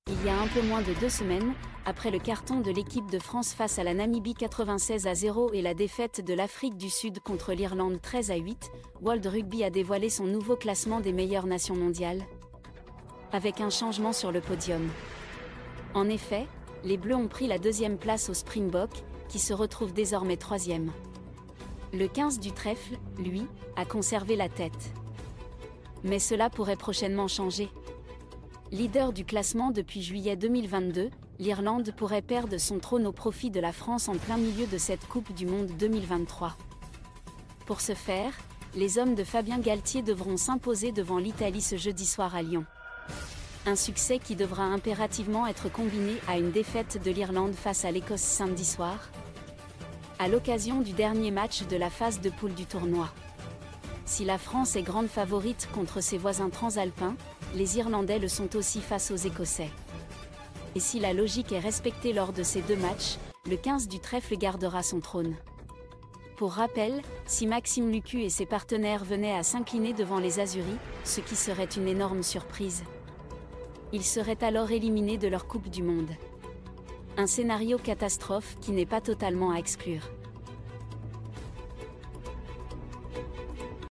Il y a un peu moins de 2 semaines, après le carton de l'équipe de France face à la Namibie 96-0 et la défaite de l'Afrique du Sud contre l'Irlande 13-8, World Rugby a dévoilé son nouveau classement des meilleures nations mondiales, avec un changement sur le podium. En effet, les Bleus ont pris la 2e place aux Springboks, qui se retrouvent désormais 3e. Le 15 du trèfle, lui, a conservé la tête. Mais cela pourrait prochainement changer. Leader du classement depuis juillet 2022, l'Irlande pourrait perdre son trône au profit de la France en plein milieu de cette Coupe du Monde 2023. Pour ce faire, les hommes de Fabien Galthié devront s'imposer devant l'Italie ce jeudi soir à Lyon. Un succès qui devra impérativement être combiné à une défaite de l'Irlande face à l'Écosse samedi soir, à l'occasion du dernier match de la phase de poule du tournoi. Si la France est grande favorite contre ses voisins transalpins, les Irlandais le sont aussi face aux Écossais. Et si la logique est respectée lors de ces 2 matchs, le 15 du trèfle gardera son trône. Pour rappel, si Maxime Lucu et ses partenaires venaient à s'incliner devant les Azuris, ce qui serait une énorme surprise, ils seraient alors éliminés de leur Coupe du Monde. Un scénario catastrophe qui n'est pas totalement à exclure.